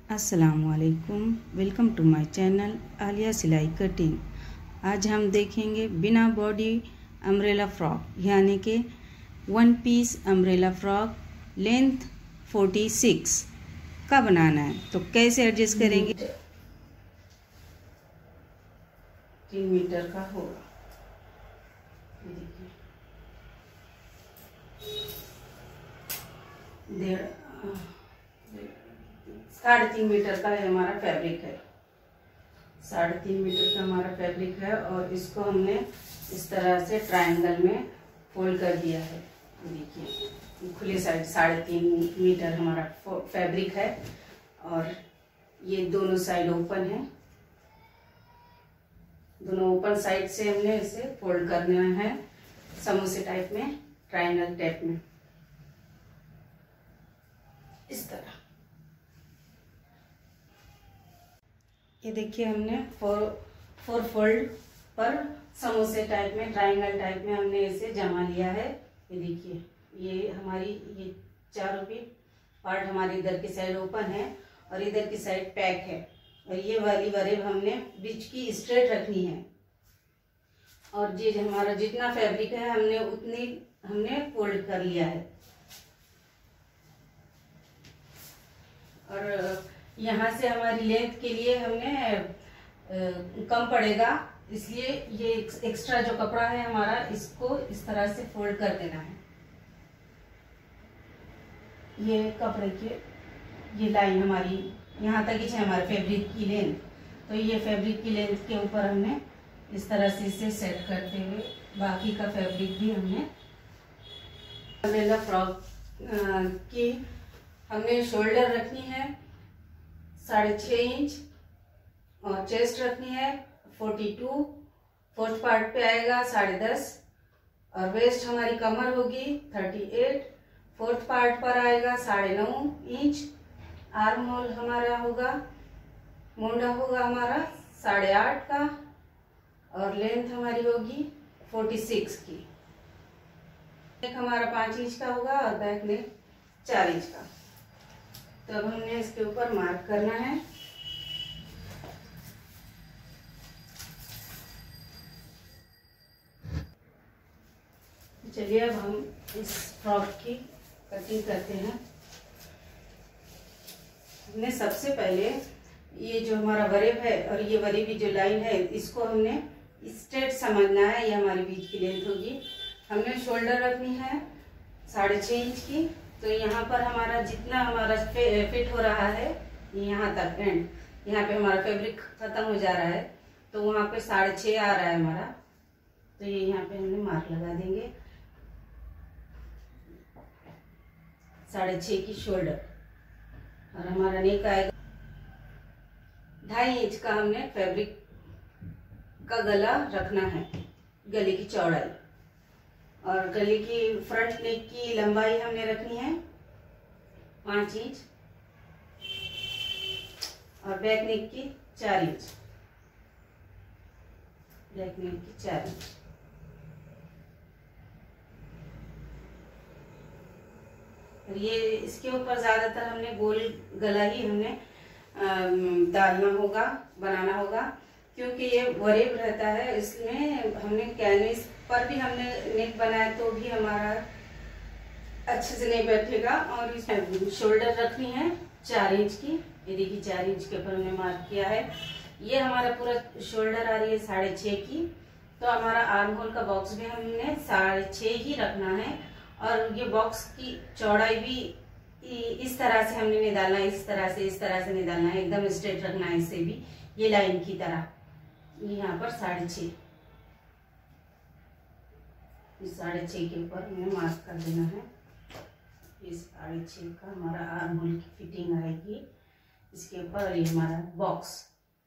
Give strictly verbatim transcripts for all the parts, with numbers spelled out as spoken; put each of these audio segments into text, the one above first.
अस्सलामुअलैकुम, welcome to my channel Aliya सिलाई cutting. आज हम देखेंगे बिना बॉडी अम्ब्रेला फ्रॉक यानी कि one piece umbrella frock length छियालीस का बनाना है। तो कैसे एडजस्ट करेंगे। तीन मीटर का होगा, डेढ़ साढ़े तीन मीटर का है हमारा फैब्रिक है। साढ़े तीन मीटर का हमारा फैब्रिक है और इसको हमने इस तरह से ट्रायंगल में फोल्ड कर दिया है। देखिए खुले साइड साढ़े तीन मीटर हमारा फैब्रिक है और ये दोनों साइड ओपन है। दोनों ओपन साइड से हमने इसे फोल्ड करना है समोसे टाइप में, ट्रायंगल टाइप में, इस तरह। ये देखिए हमने फोर फोर फोल्ड पर समोसे टाइप में, ट्रायंगल टाइप में हमने इसे जमा लिया है। ये देखिए ये हमारी ये चारों भी पार्ट हमारी इधर की साइड ओपन है और इधर की साइड पैक है और ये वाली वरेब हमने बीच की स्ट्रेट रखनी है और ये हमारा जितना फैब्रिक है हमने उतनी हमने फोल्ड कर लिया है। और यहाँ से हमारी लेंथ के लिए हमने आ, कम पड़ेगा, इसलिए ये एक्स्ट्रा जो कपड़ा है हमारा इसको इस तरह से फोल्ड कर देना है। ये कपड़े के ये लाइन हमारी यहाँ तक ही है हमारे फैब्रिक की लेंथ। तो ये फैब्रिक की लेंथ के ऊपर हमने इस तरह से इसे सेट करते हुए बाकी का फैब्रिक भी हमने अम्ब्रेला फ्रॉक की हमने शोल्डर रखनी है साढ़े छः इंच और चेस्ट रखनी है फोर्टी टू, फोर्थ पार्ट पे आएगा साढ़े दस और वेस्ट हमारी कमर होगी थर्टी एट, फोर्थ पार्ट पर आएगा साढ़े नौ इंच, आर्म होल हमारा होगा, मोंडा होगा हमारा साढ़े आठ का और लेंथ हमारी होगी फोर्टी सिक्स की। नेक हमारा पाँच इंच का होगा और बैक नेक चार इंच का। तो अब हमने इसके ऊपर मार्क करना है। चलिए अब हम इस फ्रॉक की कटिंग करते हैं। हमने सबसे पहले ये जो हमारा वरेब है और ये वरेबी जो लाइन है इसको हमने स्ट्रेट समझना है। ये हमारी बीच की लेंथ होगी। हमने शोल्डर रखनी है साढ़े छः इंच की। तो यहाँ पर हमारा जितना हमारा फिट हो रहा है यहाँ तक एंड, यहाँ पे हमारा फैब्रिक खत्म हो जा रहा है तो वहाँ पे साढ़े छः आ रहा है हमारा। तो ये यहाँ पे हमने मार्क लगा देंगे साढ़े छः की शोल्डर और हमारा नेक आएगा ढाई इंच का। हमने फैब्रिक का गला रखना है, गले की चौड़ाई और गले की फ्रंट नेक की लंबाई हमने रखनी है पाँच इंच और बैक नेक की चार इंच, बैक नेक की चार इंच। और ये इसके ऊपर ज्यादातर हमने गोल गला ही हमने डालना होगा, बनाना होगा, क्योंकि ये वरेब रहता है। इसमें हमने कैनवस पर भी हमने नेक बनाया तो भी हमारा अच्छे से नहीं बैठेगा। और इसमें शोल्डर रखनी है चार इंच की। ये देखिए चार इंच के ऊपर हमने मार्क किया है। ये हमारा पूरा शोल्डर आ रही है साढ़े छः की। तो हमारा आर्म होल का बॉक्स भी हमने साढ़े छः ही रखना है और ये बॉक्स की चौड़ाई भी इस तरह से हमने नहीं डालना है, इस तरह से इस तरह से नहीं डालना है, एकदम स्ट्रेट रखना है इसे भी ये लाइन की तरह। यहाँ पर साढ़े छः, इस साढ़े छः के ऊपर हमें मार्क कर देना है। इस साढ़े छः का हमारा आर्म होल की फिटिंग आएगी इसके ऊपर और ये हमारा बॉक्स।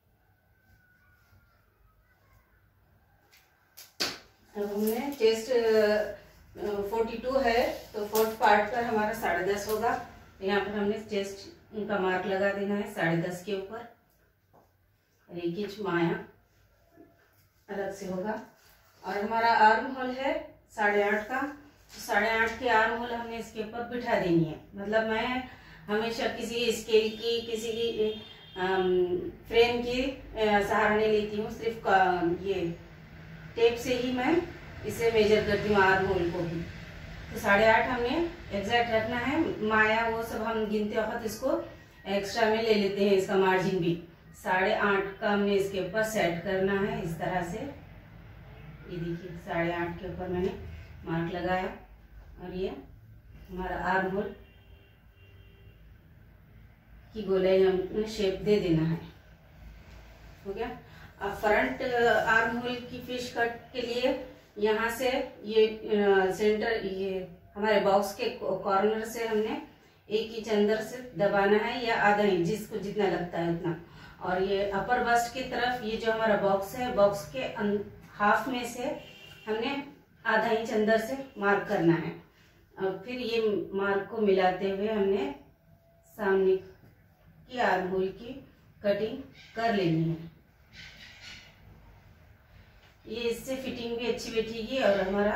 अब हमने चेस्ट फोर्टी टू है तो फोर्थ पार्ट पर हमारा साढ़े दस होगा। यहाँ पर हमने चेस्ट का मार्क लगा देना है साढ़े दस के ऊपर और एक इंच माया अलग से होगा। और हमारा आर्म होल है साढ़े आठ का, तो साढ़े आठ के आर्म होल हमने इसके ऊपर बिठा देनी है। मतलब मैं हमेशा किसी स्केल की, किसी की फ्रेम की सहारा नहीं लेती हूँ, सिर्फ ये टेप से ही मैं इसे मेजर करती हूँ आर्म होल को भी। तो साढ़े आठ हमने एग्जैक्ट रखना है। माया वो सब हम गिनते वक्त इसको एक्स्ट्रा में ले लेते हैं, इसका मार्जिन भी साढ़े आठ का हमने इसके ऊपर सेट करना है इस तरह से। ये देखिए साढ़े आठ के ऊपर मैंने मार्क लगाया और ये हमारा आर्म होल की गोलाई हमने शेप दे देना है। हो गया। अब फ्रंट आर्म होल की फिश कट के लिए यहाँ से ये सेंटर, ये हमारे बॉक्स के कॉर्नर से हमने एक इंच अंदर से दबाना है या आधा इंच, जिसको जितना लगता है उतना। और ये अपर बस्ट की तरफ ये जो हमारा बॉक्स है, बॉक्स के हाफ में से हमने आधा इंच अंदर से मार्क करना है। और फिर ये मार्क को मिलाते हुए हमने सामने की आर्म होल की कटिंग कर लेनी है। ये इससे फिटिंग भी अच्छी बैठेगी और हमारा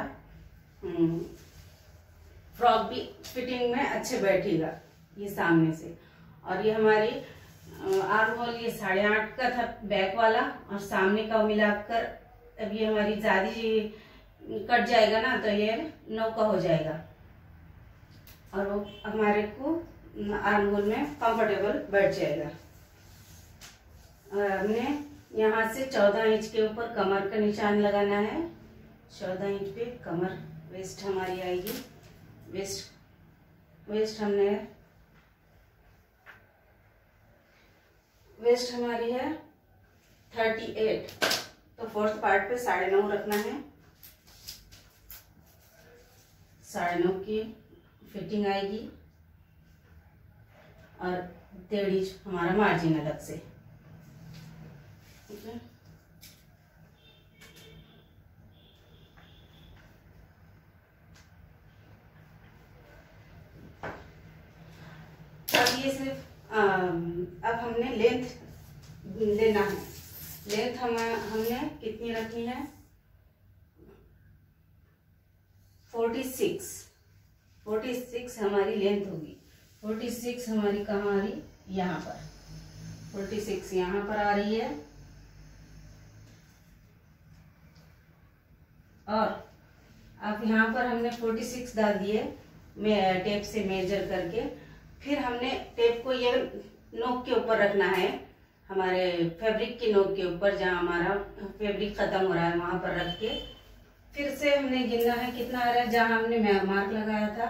फ्रॉक भी फिटिंग में अच्छे बैठेगा ये सामने से। और ये हमारी आर्म होल ये साढ़े आठ का था बैक वाला, और सामने का मिलाकर अब ये हमारी ज्यादा कट जाएगा ना, तो ये नौ का हो जाएगा और वो हमारे को आर्म होल में कंफर्टेबल बैठ जाएगा। और हमने यहाँ से चौदह इंच के ऊपर कमर का निशान लगाना है। चौदह इंच पे कमर वेस्ट हमारी आएगी। वेस्ट वेस्ट हमने वेस्ट हमारी है थर्टी एट, तो फोर्थ पार्ट पे साढ़े नौ रखना है। साढ़े नौ की फिटिंग आएगी और डेढ़ इंच हमारा मार्जिन अलग से। ठीक है। अब ये सिर्फ अब हमने लेंथ लेना है। लेंथ हम हमने कितनी रखनी है? फोर्टी सिक्स फोर्टी सिक्स हमारी लेंथ होगी। फोर्टी सिक्स हमारी कहाँ आ रही? यहाँ पर। फोर्टी सिक्स यहाँ पर आ रही है। और अब यहाँ पर हमने फोर्टी सिक्स डाल दिए मैं टेप से मेजर करके। फिर हमने टेप को ये नोक के ऊपर रखना है, हमारे फैब्रिक की नोक के ऊपर, जहाँ हमारा फैब्रिक खत्म हो रहा है वहां पर रख के फिर से हमने गिनना है कितना आ रहा है। जहाँ हमने मार्क लगाया था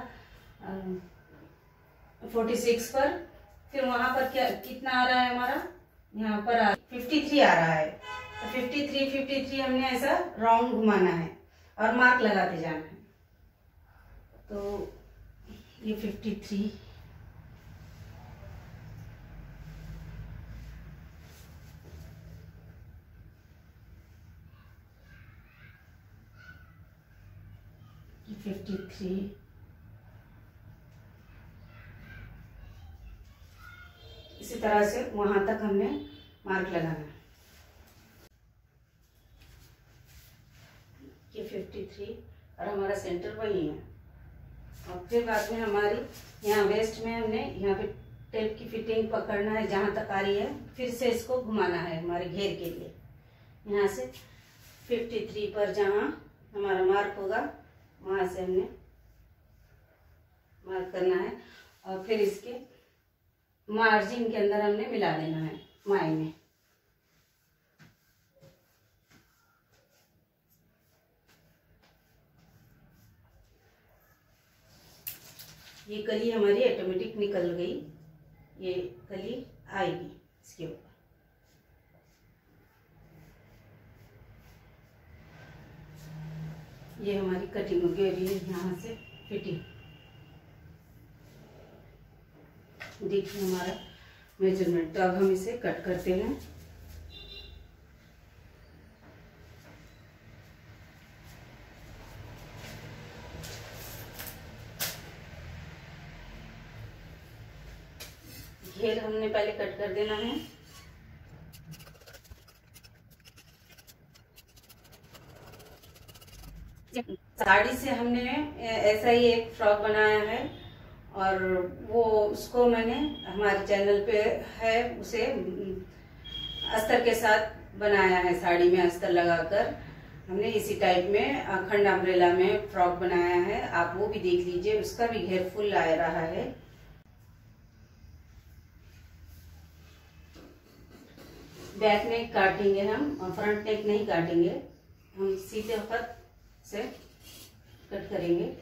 फोर्टी सिक्स पर, फिर वहां पर क्या कितना आ रहा है हमारा? यहाँ पर फिफ्टी थ्री आ रहा है। तो फिफ्टी थ्री फिफ्टी थ्री हमने ऐसा राउंड घुमाना है और मार्क लगाते जाना है। तो ये फिफ्टी थ्री फिफ्टी थ्री इसी तरह से वहां तक हमने मार्क लगाना है। ये फिफ्टी थ्री और हमारा सेंटर वही है। और फिर बाद में हमारी यहाँ वेस्ट में हमने यहाँ पे टेप की फिटिंग पकड़ना है जहां तक आ रही है, फिर से इसको घुमाना है हमारे घेर के लिए। यहाँ से फिफ्टी थ्री पर जहाँ हमारा मार्क होगा वहां से हमने मार्क करना है और फिर इसके मार्जिन के अंदर हमने मिला देना है माई में। ये कली हमारी ऑटोमेटिक निकल गई, ये कली आएगी इसके ऊपर। ये हमारी कटिंग हो गई और ये यहाँ से फिटिंग। देखिए हमारा मेजरमेंट। तो अब हम इसे कट करते हैं। घेर हमने पहले कट कर देना है। साड़ी से हमने ऐसा ही एक फ्रॉक बनाया है और वो उसको मैंने हमारे चैनल पे है, उसे अस्तर के साथ बनाया है, साड़ी में अस्तर लगाकर हमने इसी टाइप में अखंड अम्ब्रेला में फ्रॉक बनाया है। आप वो भी देख लीजिए, उसका भी घेर फुल आ रहा है। बैक नेक काटेंगे हम और फ्रंट नेक नहीं काटेंगे, हम सीधे कट से कट करेंगे।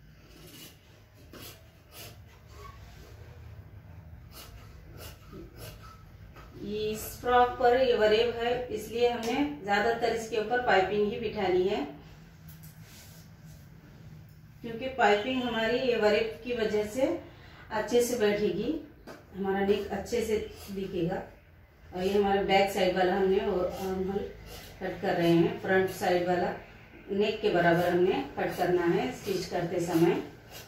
इस फ्रॉक पर ये वरेब है, इसलिए हमने ज्यादातर इसके ऊपर पाइपिंग ही बिठानी है, क्योंकि पाइपिंग हमारी ये वरेब की वजह से अच्छे से बैठेगी, हमारा नेक अच्छे से दिखेगा। और ये हमारा बैक साइड वाला हमने और हम कट कर रहे हैं, फ्रंट साइड वाला नेक के बराबर हमने कट करना है स्टिच करते समय।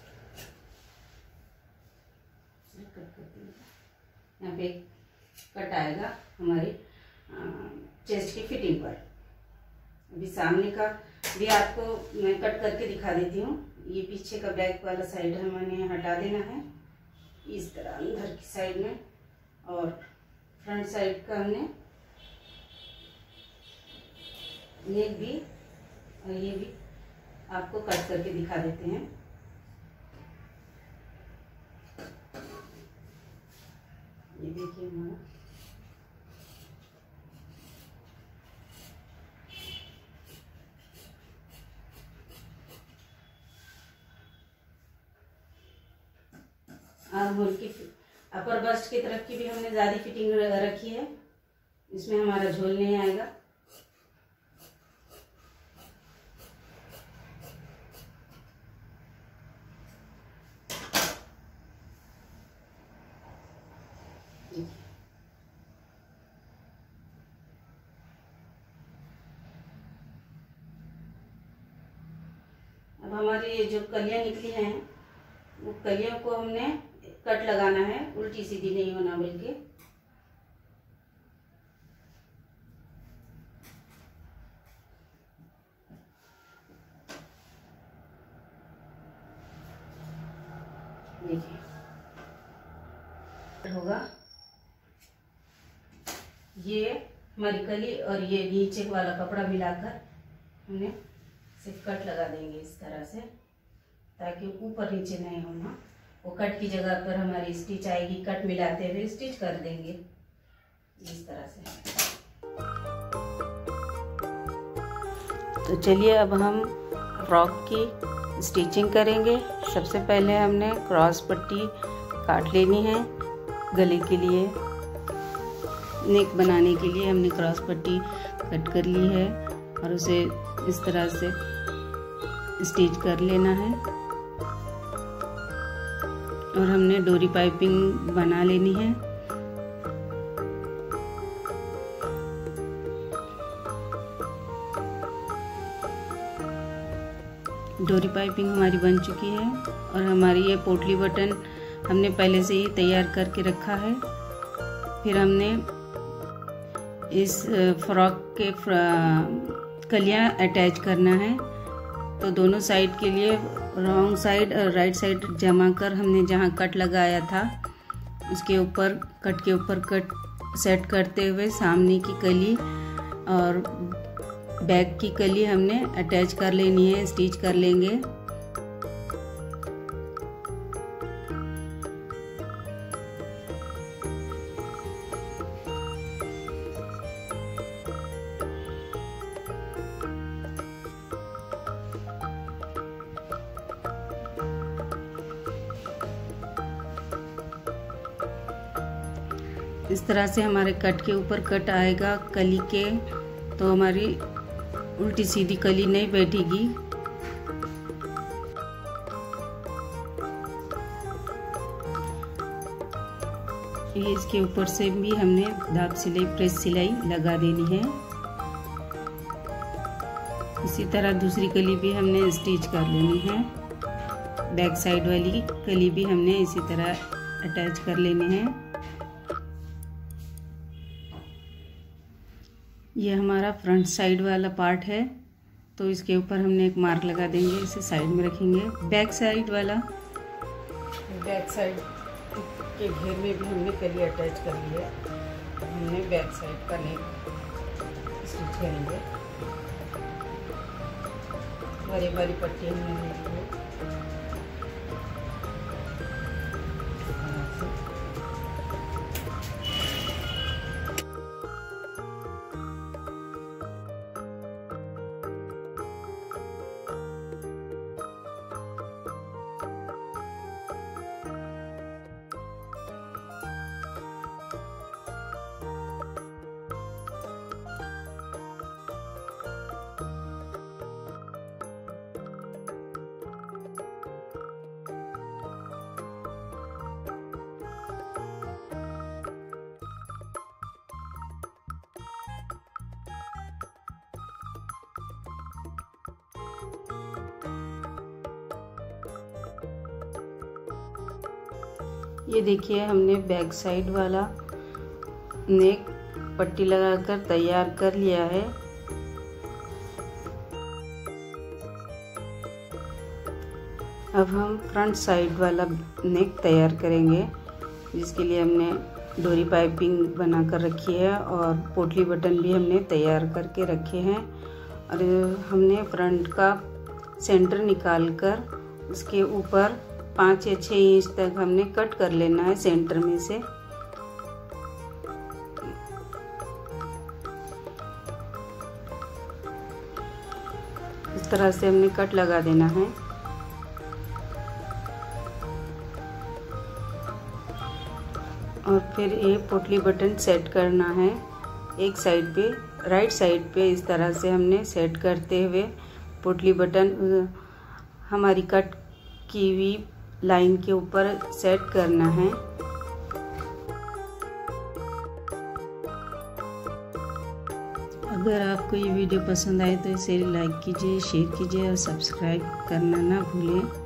यहाँ पे कट आएगा हमारी चेस्ट की फिटिंग पर। अभी सामने का भी आपको मैं कट करके दिखा देती हूँ। ये पीछे का बैक वाला साइड है, मैंने हटा देना है इस तरह अंदर की साइड में, और फ्रंट साइड का हमने नेक भी और ये भी आपको कट करके दिखा देते हैं। ये देखिए हमारा आर्म होल की अपर बस्ट की तरफ की भी हमने ज्यादा फिटिंग रखी है, इसमें हमारा झोल नहीं आएगा। अब हमारी ये जो कलियां निकली हैं, वो कलियों को हमने कट लगाना है, उल्टी सीधी नहीं होना बल्कि। देखिए होगा ये हमारी कली और ये नीचे वाला कपड़ा मिलाकर हमने सिर्फ कट लगा देंगे इस तरह से, ताकि ऊपर नीचे नहीं होना। वो कट की जगह पर हमारी स्टिच आएगी, कट मिलाते हुए स्टिच कर देंगे इस तरह से। तो चलिए अब हम फ्रॉक की स्टिचिंग करेंगे। सबसे पहले हमने क्रॉस पट्टी काट लेनी है गले के लिए। नेक बनाने के लिए हमने क्रॉस पट्टी कट कर ली है और उसे इस तरह से स्टिच कर लेना है, और हमने डोरी पाइपिंग बना लेनी है। डोरी पाइपिंग हमारी बन चुकी है और हमारी ये पोटली बटन हमने पहले से ही तैयार करके रखा है। फिर हमने इस फ्रॉक के कलियां अटैच करना है, तो दोनों साइड के लिए रॉन्ग साइड और राइट साइड जमा कर हमने जहाँ कट लगाया था उसके ऊपर कट के ऊपर कट सेट करते हुए सामने की कली और बैक की कली हमने अटैच कर लेनी है, स्टिच कर लेंगे। इस तरह से हमारे कट के ऊपर कट आएगा कली के, तो हमारी उल्टी सीधी कली नहीं बैठेगी। ये इसके ऊपर से भी हमने दाब सिलाई प्रेस सिलाई लगा देनी है। इसी तरह दूसरी कली भी हमने स्टिच कर लेनी है। बैक साइड वाली कली भी हमने इसी तरह अटैच कर लेनी है। ये हमारा फ्रंट साइड वाला पार्ट है, तो इसके ऊपर हमने एक मार्क लगा देंगे, इसे साइड में रखेंगे। बैक साइड वाला बैक साइड के घेर में भी हमने कली अटैच कर लिया है। अब हमने बैक साइड का नेक स्टिच करेंगे। बड़ी बड़ी पट्टी हमने ले ली है। ये देखिए हमने बैक साइड वाला नेक पट्टी लगाकर तैयार कर लिया है। अब हम फ्रंट साइड वाला नेक तैयार करेंगे, जिसके लिए हमने डोरी पाइपिंग बना कर रखी है और पोटली बटन भी हमने तैयार करके रखे हैं। और हमने फ्रंट का सेंटर निकाल कर उसके ऊपर पाँच या छः इंच तक हमने कट कर लेना है सेंटर में से। इस तरह से हमने कट लगा देना है। और फिर ये पोटली बटन सेट करना है एक साइड पे, राइट साइड पे इस तरह से हमने सेट करते हुए पोटली बटन हमारी कट की हुई लाइन के ऊपर सेट करना है। अगर आपको ये वीडियो पसंद आए तो इसे लाइक कीजिए, शेयर कीजिए और सब्सक्राइब करना ना भूलें।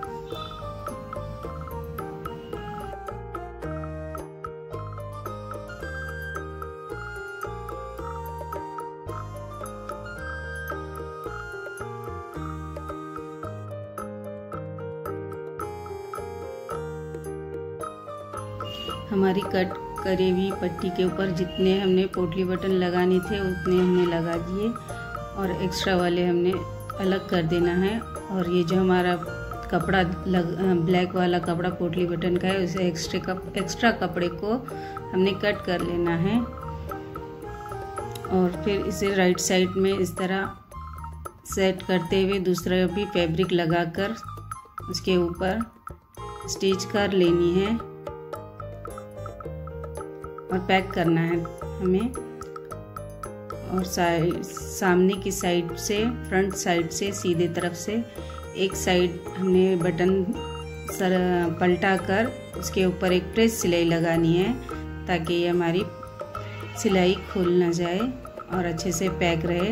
हमारी कट करी हुई पट्टी के ऊपर जितने हमने पोटली बटन लगाने थे उतने हमने लगा दिए और एक्स्ट्रा वाले हमने अलग कर देना है। और ये जो हमारा कपड़ा लग ब्लैक वाला कपड़ा पोटली बटन का है, उसे एक्स्ट्रा कप एक्स्ट्रा कपड़े को हमने कट कर लेना है। और फिर इसे राइट साइड में इस तरह सेट करते हुए दूसरा भी फैब्रिक लगाकर उसके ऊपर स्टिच कर लेनी है और पैक करना है हमें। और साइड सामने की साइड से, फ्रंट साइड से सीधे तरफ से एक साइड हमने बटन सर पलटा कर उसके ऊपर एक प्रेस सिलाई लगानी है, ताकि ये हमारी सिलाई खुल ना जाए और अच्छे से पैक रहे।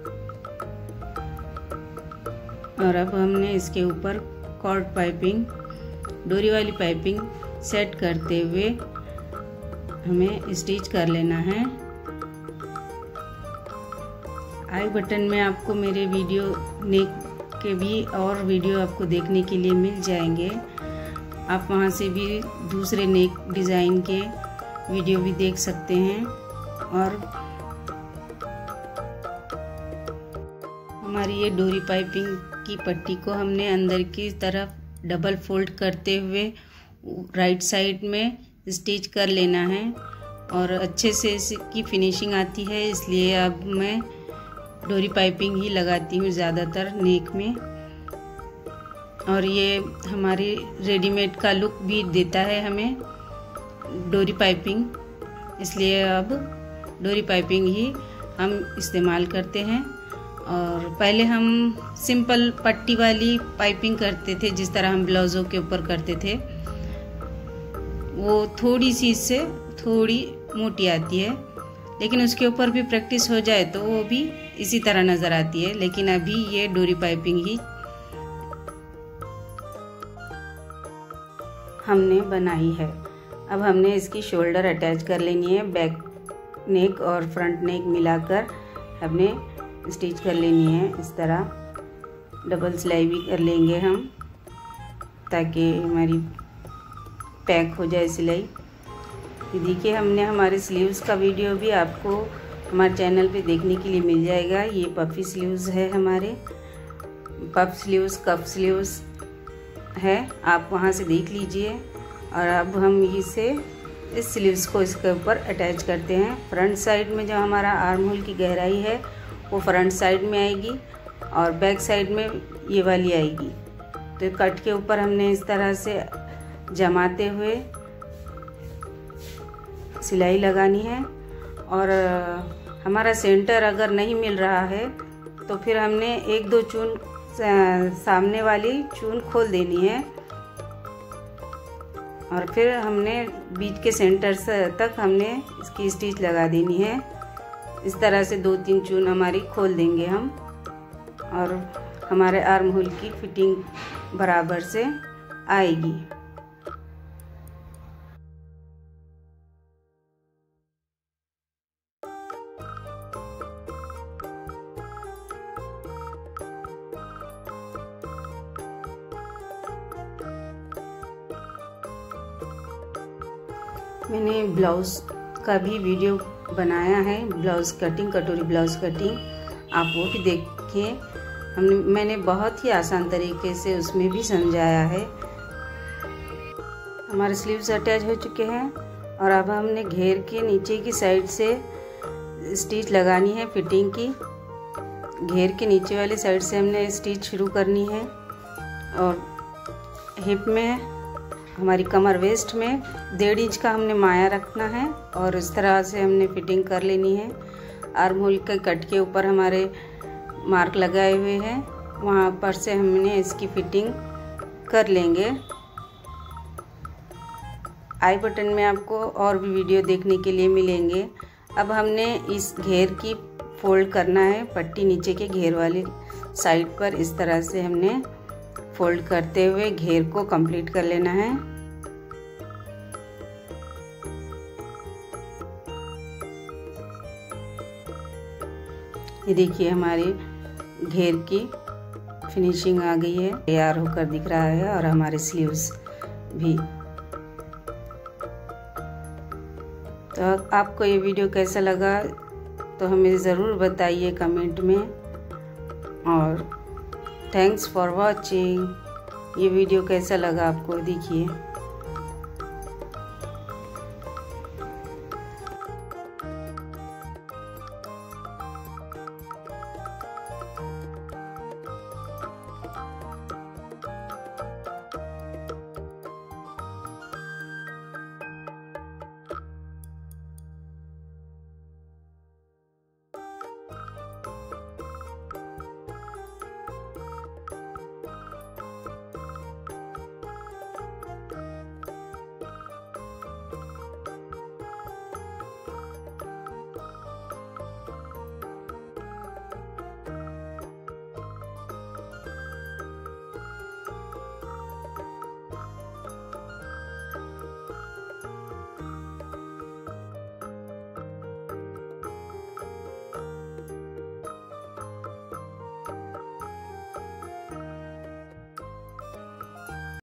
और अब हमने इसके ऊपर कॉर्ड पाइपिंग, डोरी वाली पाइपिंग सेट करते हुए हमें स्टिच कर लेना है। आई बटन में आपको मेरे वीडियो नेक के भी और वीडियो आपको देखने के लिए मिल जाएंगे। आप वहां से भी दूसरे नेक डिज़ाइन के वीडियो भी देख सकते हैं। और हमारी ये डोरी पाइपिंग की पट्टी को हमने अंदर की तरफ डबल फोल्ड करते हुए राइट साइड में स्टिच कर लेना है। और अच्छे से इसकी फिनिशिंग आती है, इसलिए अब मैं डोरी पाइपिंग ही लगाती हूँ ज़्यादातर नेक में। और ये हमारी रेडीमेड का लुक भी देता है हमें डोरी पाइपिंग, इसलिए अब डोरी पाइपिंग ही हम इस्तेमाल करते हैं। और पहले हम सिंपल पट्टी वाली पाइपिंग करते थे, जिस तरह हम ब्लाउज़ों के ऊपर करते थे, वो थोड़ी सी इससे थोड़ी मोटी आती है, लेकिन उसके ऊपर भी प्रैक्टिस हो जाए तो वो भी इसी तरह नज़र आती है। लेकिन अभी ये डोरी पाइपिंग ही हमने बनाई है। अब हमने इसकी शोल्डर अटैच कर लेनी है। बैक नेक और फ्रंट नेक मिलाकर हमने स्टिच कर लेनी है। इस तरह डबल सिलाई भी कर लेंगे हम, ताकि हमारी पैक हो जाए सिलाई। ये देखिए, हमने हमारे स्लीव्स का वीडियो भी आपको हमारे चैनल पे देखने के लिए मिल जाएगा। ये पफी स्लीव्स है, हमारे पफ स्लीव्स, कफ स्लीव्स है, आप वहाँ से देख लीजिए। और अब हम इसे इस स्लीव्स को इसके ऊपर अटैच करते हैं। फ्रंट साइड में जो हमारा आर्म होल की गहराई है वो फ्रंट साइड में आएगी और बैक साइड में ये वाली आएगी। तो कट के ऊपर हमने इस तरह से जमाते हुए सिलाई लगानी है। और हमारा सेंटर अगर नहीं मिल रहा है तो फिर हमने एक दो चून सामने वाली चून खोल देनी है और फिर हमने बीच के सेंटर से तक हमने इसकी स्टिच लगा देनी है। इस तरह से दो तीन चून हमारी खोल देंगे हम और हमारे आर्म होल की फिटिंग बराबर से आएगी। मैंने ब्लाउज़ का भी वीडियो बनाया है, ब्लाउज़ कटिंग, कटोरी ब्लाउज़ कटिंग, आप वो भी देखें। हमने मैंने बहुत ही आसान तरीके से उसमें भी समझाया है। हमारे स्लीव्स अटैच हो चुके हैं और अब हमने घेर के नीचे की साइड से स्टिच लगानी है फिटिंग की। घेर के नीचे वाली साइड से हमने स्टिच शुरू करनी है और हिप में, हमारी कमर वेस्ट में डेढ़ इंच का हमने माया रखना है और इस तरह से हमने फिटिंग कर लेनी है। आर्म होल के कट के ऊपर हमारे मार्क लगाए हुए हैं, वहाँ पर से हमने इसकी फिटिंग कर लेंगे। आई बटन में आपको और भी वीडियो देखने के लिए मिलेंगे। अब हमने इस घेर की फोल्ड करना है, पट्टी नीचे के घेर वाली साइड पर इस तरह से हमने फोल्ड करते हुए घेर को कंप्लीट कर लेना है। ये देखिए, हमारी घेर की फिनिशिंग आ गई है, तैयार होकर दिख रहा है और हमारे स्लीव्स भी। तो आपको ये वीडियो कैसा लगा तो हमें ज़रूर बताइए कमेंट में। और थैंक्स फॉर वॉचिंग। ये वीडियो कैसा लगा आपको, देखिए।